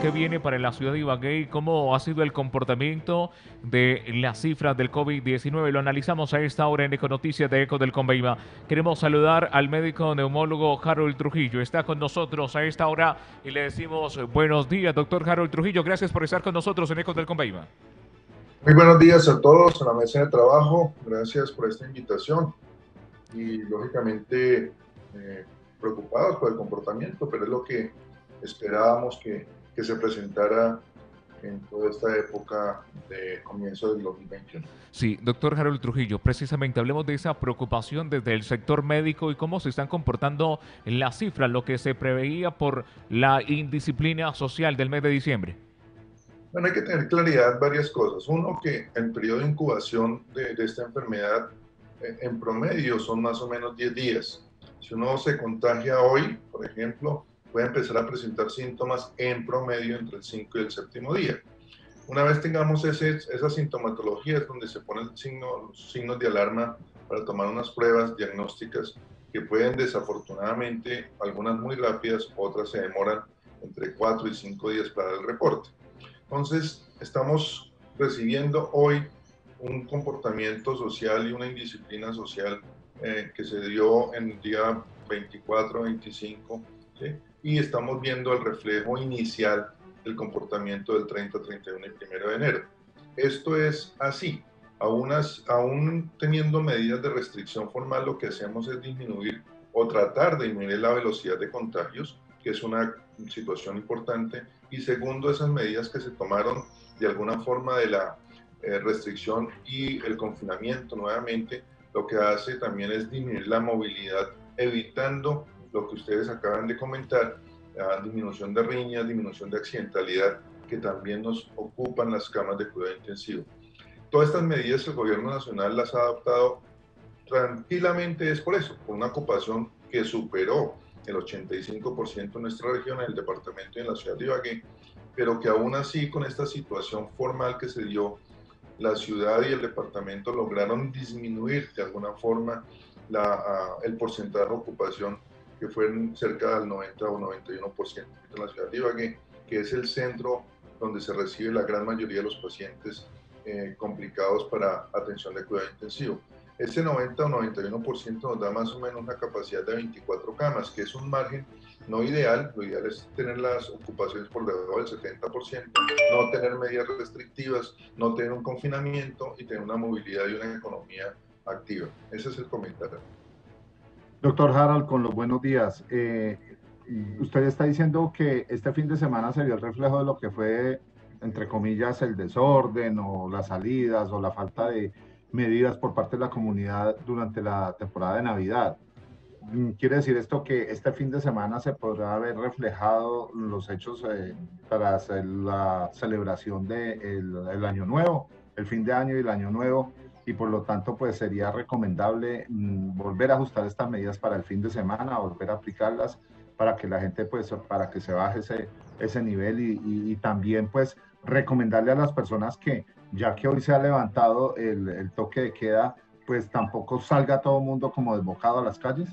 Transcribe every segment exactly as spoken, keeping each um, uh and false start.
¿qué viene para la ciudad de Ibagué y cómo ha sido el comportamiento de las cifras del COVID diecinueve? Lo analizamos a esta hora en Econoticias de Eco del Conveima. Queremos saludar al médico neumólogo Harold Trujillo. Está con nosotros a esta hora y le decimos buenos días, doctor Harold Trujillo. Gracias por estar con nosotros en Eco del Conveima. Muy buenos días a todos en la mesa de trabajo. Gracias por esta invitación y lógicamente eh, preocupados por el comportamiento, pero es lo que esperábamos que, que se presentara en toda esta época de comienzo del dos mil veintiuno. Sí, doctor Harold Trujillo, precisamente hablemos de esa preocupación desde el sector médico y cómo se están comportando en las cifras, lo que se preveía por la indisciplina social del mes de diciembre. Bueno, hay que tener claridad en varias cosas. Uno, que el periodo de incubación de, de esta enfermedad eh, en promedio son más o menos diez días. Si uno se contagia hoy, por ejemplo, puede empezar a presentar síntomas en promedio entre el cinco y el séptimo día. Una vez tengamos ese, esa sintomatología es donde se ponen signo, los signos de alarma para tomar unas pruebas diagnósticas que pueden desafortunadamente, algunas muy rápidas, otras se demoran entre cuatro y cinco días para el reporte. Entonces, estamos recibiendo hoy un comportamiento social y una indisciplina social eh, que se dio en el día veinticuatro, veinticinco, ¿sí? Y estamos viendo el reflejo inicial del comportamiento del treinta, treinta y uno y primero de enero. Esto es así. Aún, as, aún teniendo medidas de restricción formal, lo que hacemos es disminuir o tratar de disminuir la velocidad de contagios, que es una situación importante, y segundo, esas medidas que se tomaron de alguna forma de la eh, restricción y el confinamiento nuevamente, lo que hace también es disminuir la movilidad, evitando lo que ustedes acaban de comentar, la disminución de riñas, disminución de accidentalidad, que también nos ocupan las camas de cuidado intensivo. Todas estas medidas el gobierno nacional las ha adoptado tranquilamente, es por eso, por una ocupación que superó el ochenta y cinco por ciento en nuestra región, en el departamento y en la ciudad de Ibagué, pero que aún así con esta situación formal que se dio, la ciudad y el departamento lograron disminuir de alguna forma la, uh, el porcentaje de ocupación, que fue cerca del noventa o noventa y uno por ciento en la ciudad de Ibagué, que es el centro donde se recibe la gran mayoría de los pacientes eh, complicados para atención de cuidado intensivo. Ese noventa o noventa y uno por ciento nos da más o menos una capacidad de veinticuatro camas, que es un margen no ideal. Lo ideal es tener las ocupaciones por debajo del setenta por ciento, no tener medidas restrictivas, no tener un confinamiento y tener una movilidad y una economía activa. Ese es el comentario. Doctor Harold, con los buenos días. Eh, usted está diciendo que este fin de semana se vio el reflejo de lo que fue, entre comillas, el desorden o las salidas o la falta de medidas por parte de la comunidad durante la temporada de Navidad. ¿Quiere decir esto que este fin de semana se podrá haber reflejado los hechos eh, para hacer la celebración del de el Año Nuevo, el fin de año y el Año Nuevo? Y por lo tanto, pues sería recomendable mmm, volver a ajustar estas medidas para el fin de semana, volver a aplicarlas para que la gente, pues, para que se baje ese, ese nivel y, y, y también, pues, recomendarle a las personas que, ya que hoy se ha levantado el, el toque de queda, pues tampoco salga todo el mundo como desbocado a las calles.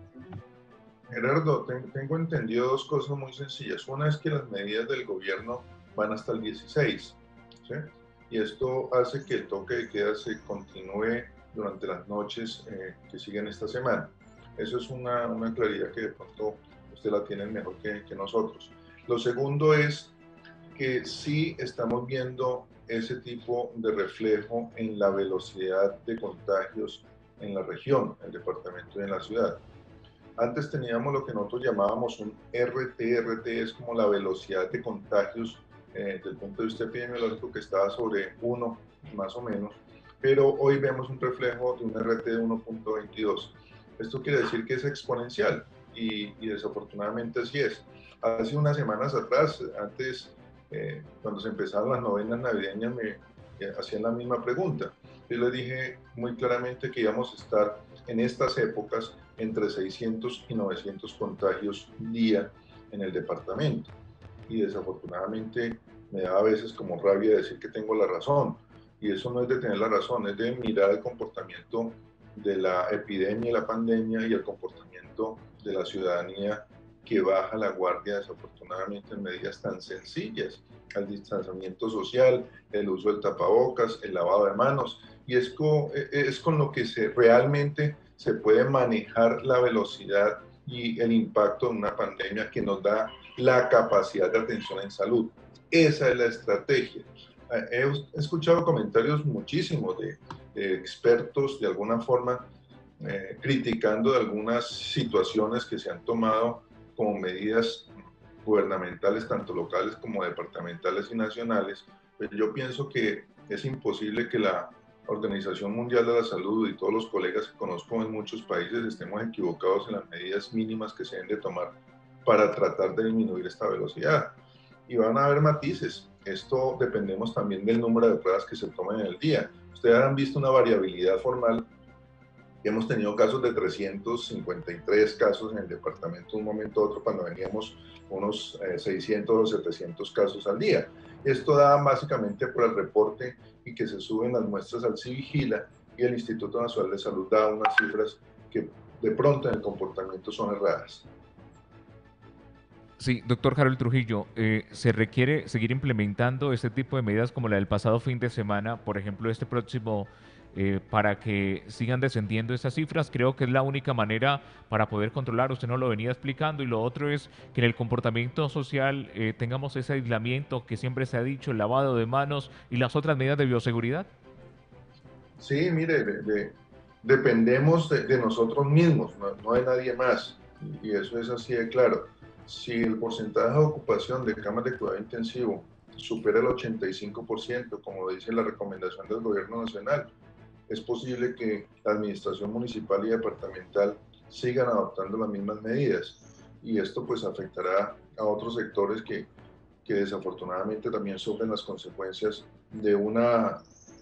Gerardo, tengo entendido dos cosas muy sencillas. Una es que las medidas del gobierno van hasta el dieciséis, ¿sí? Y esto hace que el toque de queda se continúe durante las noches eh, que siguen esta semana. Eso es una, una claridad que de pronto usted la tiene mejor que, que nosotros. Lo segundo es que sí estamos viendo ese tipo de reflejo en la velocidad de contagios en la región, en el departamento y en la ciudad. Antes teníamos lo que nosotros llamábamos un R T. R T es como la velocidad de contagios eh, desde el punto de vista epidemiológico, que estaba sobre uno más o menos, pero hoy vemos un reflejo de un R T de uno punto veintidós. Esto quiere decir que es exponencial y, y desafortunadamente así es. Hace unas semanas atrás, antes, eh, cuando se empezaron las novenas navideñas, me eh, hacían la misma pregunta. Yo les dije muy claramente que íbamos a estar en estas épocas entre seiscientos y novecientos contagios día en el departamento. Y desafortunadamente me da a veces como rabia decir que tengo la razón. Y eso no es de tener la razón, es de mirar el comportamiento de la epidemia y la pandemia y el comportamiento de la ciudadanía que baja la guardia desafortunadamente en medidas tan sencillas, el distanciamiento social, el uso del tapabocas, el lavado de manos, y es con, es con lo que se, realmente se puede manejar la velocidad y el impacto de una pandemia que nos da la capacidad de atención en salud. Esa es la estrategia. He escuchado comentarios muchísimos de, de expertos de alguna forma eh, criticando de algunas situaciones que se han tomado como medidas gubernamentales, tanto locales como departamentales y nacionales. Pues yo pienso que es imposible que la Organización Mundial de la Salud y todos los colegas que conozco en muchos países estemos equivocados en las medidas mínimas que se deben de tomar para tratar de disminuir esta velocidad. Y van a haber matices. Esto dependemos también del número de pruebas que se tomen en el día. Ustedes han visto una variabilidad formal. Hemos tenido casos de trescientos cincuenta y tres casos en el departamento de un momento a otro cuando veníamos unos eh, seiscientos o setecientos casos al día. Esto da básicamente por el reporte y que se suben las muestras al CIVIGILA y el Instituto Nacional de Salud da unas cifras que de pronto en el comportamiento son erradas. Sí, doctor Harold Trujillo, eh, ¿se requiere seguir implementando este tipo de medidas como la del pasado fin de semana, por ejemplo, este próximo, eh, para que sigan descendiendo estas cifras? Creo que es la única manera para poder controlar, usted nos lo venía explicando, y lo otro es que en el comportamiento social eh, tengamos ese aislamiento que siempre se ha dicho, el lavado de manos y las otras medidas de bioseguridad. Sí, mire, de, de, dependemos de, de, nosotros mismos, no, no de nadie más, y eso es así de claro. Si el porcentaje de ocupación de camas de cuidado intensivo supera el ochenta y cinco por ciento, como dice la recomendación del gobierno nacional, es posible que la administración municipal y departamental sigan adoptando las mismas medidas, y esto pues afectará a otros sectores que, que desafortunadamente también sufren las consecuencias de una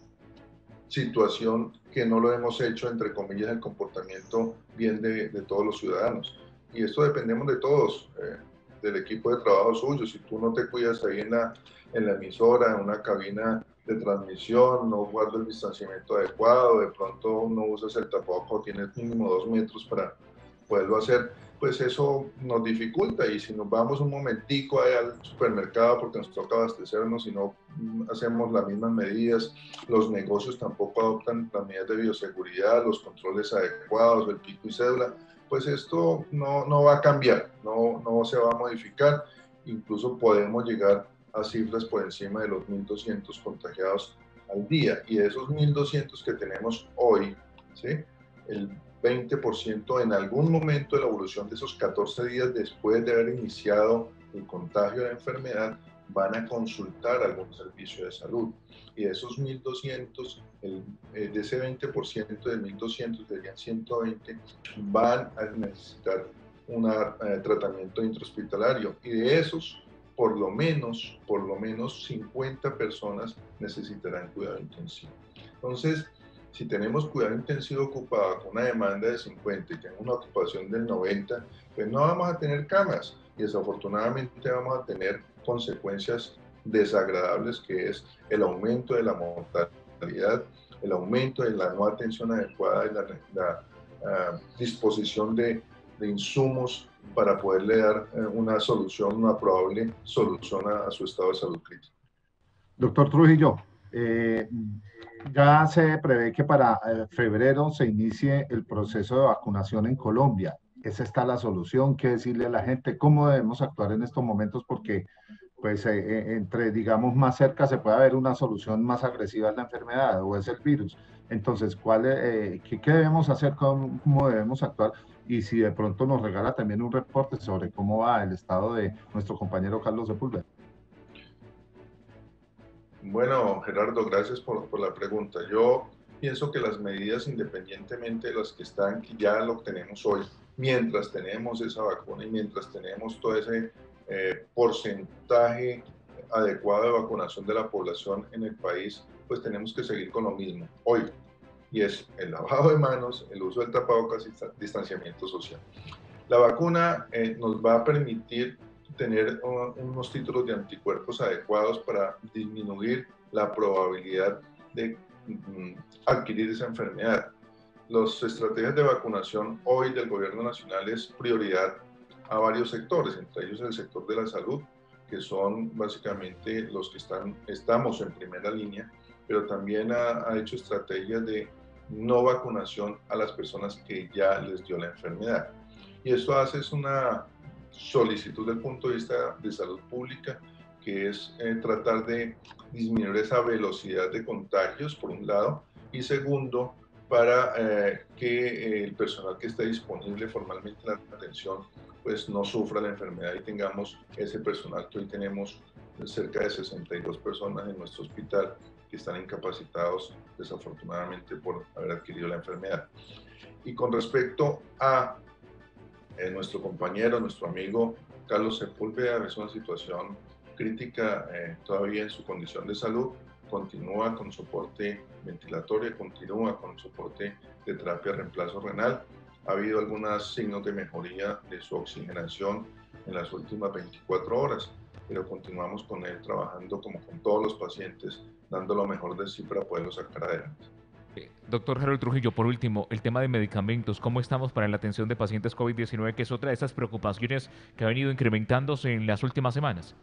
situación que no lo hemos hecho, entre comillas, el comportamiento bien de, de todos los ciudadanos. Y esto dependemos de todos, eh, del equipo de trabajo suyo. Si tú no te cuidas ahí en la, en la emisora, en una cabina de transmisión, no guardas el distanciamiento adecuado, de pronto no usas el tapabocas, tienes mínimo dos metros para poderlo hacer, pues eso nos dificulta. Y si nos vamos un momentico ahí al supermercado porque nos toca abastecernos y no hacemos las mismas medidas, los negocios tampoco adoptan las medidas de bioseguridad, los controles adecuados, el pico y cédula, pues esto no, no va a cambiar, no, no se va a modificar. Incluso podemos llegar a cifras por encima de los mil doscientos contagiados al día, y de esos mil doscientos que tenemos hoy, ¿sí?, el veinte por ciento en algún momento de la evolución de esos catorce días después de haber iniciado el contagio de la enfermedad van a consultar algún servicio de salud. Y de esos mil doscientos, el, de ese veinte por ciento de mil doscientos, serían ciento veinte, van a necesitar un eh, tratamiento intrahospitalario. Y de esos, por lo menos, por lo menos cincuenta personas necesitarán cuidado intensivo. Entonces, si tenemos cuidado intensivo ocupado con una demanda de cincuenta y tenemos una ocupación del noventa, pues no vamos a tener camas y desafortunadamente vamos a tener consecuencias desagradables, que es el aumento de la mortalidad, el aumento de la no atención adecuada y la, la uh, disposición de, de insumos para poderle dar uh, una solución, una probable solución a, a su estado de salud crítico. Doctor Trujillo, eh, ya se prevé que para eh, febrero se inicie el proceso de vacunación en Colombia. ¿Esa está la solución? ¿Qué decirle a la gente? ¿Cómo debemos actuar en estos momentos? Porque, pues, eh, eh, entre, digamos, más cerca se puede haber una solución más agresiva a la enfermedad o es el virus. Entonces, ¿cuál, eh, qué, qué debemos hacer? ¿Cómo, cómo debemos actuar? Y si de pronto nos regala también un reporte sobre cómo va el estado de nuestro compañero Carlos Sepúlveda. Bueno, Gerardo, gracias por, por la pregunta. Yo pienso que las medidas, independientemente de las que están, que ya lo tenemos hoy, mientras tenemos esa vacuna y mientras tenemos todo ese eh, porcentaje adecuado de vacunación de la población en el país, pues tenemos que seguir con lo mismo hoy. Y es el lavado de manos, el uso del tapabocas y distanciamiento social. La vacuna eh, nos va a permitir tener uh, unos títulos de anticuerpos adecuados para disminuir la probabilidad de um, adquirir esa enfermedad. Las estrategias de vacunación hoy del gobierno nacional es prioridad a varios sectores, entre ellos el sector de la salud, que son básicamente los que están, estamos en primera línea, pero también ha, ha hecho estrategias de no vacunación a las personas que ya les dio la enfermedad. Y esto hace es una solicitud desde el punto de vista de salud pública, que es eh, tratar de disminuir esa velocidad de contagios, por un lado, y segundo, para eh, que el personal que esté disponible formalmente en la atención pues no sufra la enfermedad y tengamos ese personal que hoy tenemos cerca de sesenta y dos personas en nuestro hospital que están incapacitados desafortunadamente por haber adquirido la enfermedad. Y con respecto a eh, nuestro compañero, nuestro amigo Carlos Sepúlveda, es una situación crítica eh, todavía en su condición de salud, continúa con soporte ventilatorio, continúa con soporte de terapia de reemplazo renal. Ha habido algunos signos de mejoría de su oxigenación en las últimas veinticuatro horas, pero continuamos con él trabajando como con todos los pacientes, dando lo mejor de sí para poderlo sacar adelante. Doctor Harold Trujillo, por último, el tema de medicamentos, ¿cómo estamos para la atención de pacientes COVID diecinueve, que es otra de esas preocupaciones que ha venido incrementándose en las últimas semanas?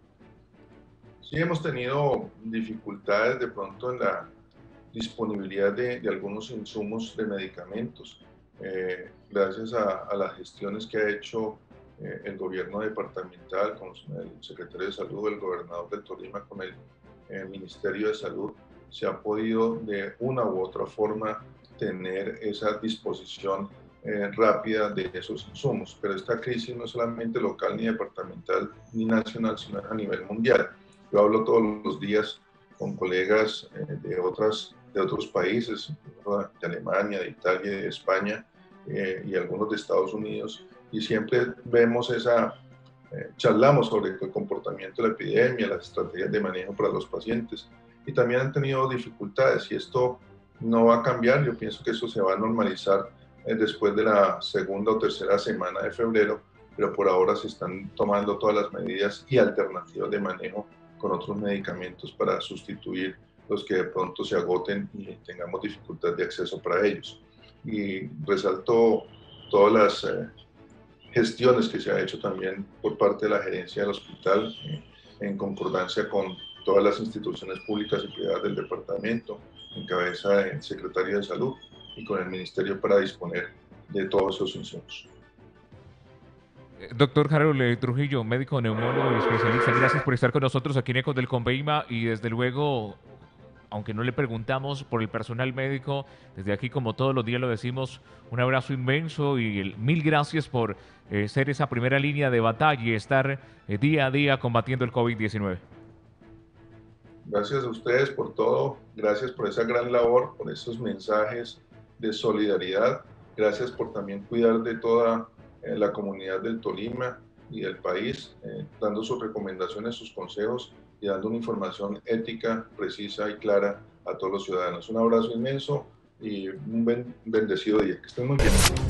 Sí, hemos tenido dificultades de pronto en la disponibilidad de, de algunos insumos de medicamentos, eh, gracias a, a las gestiones que ha hecho eh, el gobierno departamental con el secretario de Salud, el gobernador del Tolima, con el eh, Ministerio de Salud, se ha podido de una u otra forma tener esa disposición eh, rápida de esos insumos. Pero esta crisis no es solamente local, ni departamental, ni nacional, sino a nivel mundial. Yo hablo todos los días con colegas eh, de, otras, de otros países, de Alemania, de Italia, de España eh, y algunos de Estados Unidos, y siempre vemos esa, eh, charlamos sobre el comportamiento de la epidemia, las estrategias de manejo para los pacientes, y también han tenido dificultades, y esto no va a cambiar. Yo pienso que esto se va a normalizar eh, después de la segunda o tercera semana de febrero, pero por ahora se están tomando todas las medidas y alternativas de manejo con otros medicamentos para sustituir los que de pronto se agoten y tengamos dificultad de acceso para ellos. Y resalto todas las eh, gestiones que se ha hecho también por parte de la gerencia del hospital eh, en concordancia con todas las instituciones públicas y privadas del departamento, en cabeza del secretario de Salud y con el ministerio para disponer de todos esos insumos. Doctor Harold Trujillo, médico neumólogo y especialista, gracias por estar con nosotros aquí en Ecos del Conveima, y desde luego, aunque no le preguntamos por el personal médico, desde aquí, como todos los días lo decimos, un abrazo inmenso y el, mil gracias por eh, ser esa primera línea de batalla y estar eh, día a día combatiendo el COVID diecinueve. Gracias a ustedes por todo, gracias por esa gran labor, por esos mensajes de solidaridad, gracias por también cuidar de toda eh, la comunidad del Tolima y del país, eh, dando sus recomendaciones, sus consejos y dando una información ética, precisa y clara a todos los ciudadanos. Un abrazo inmenso y un bendecido día. Que estén muy bien.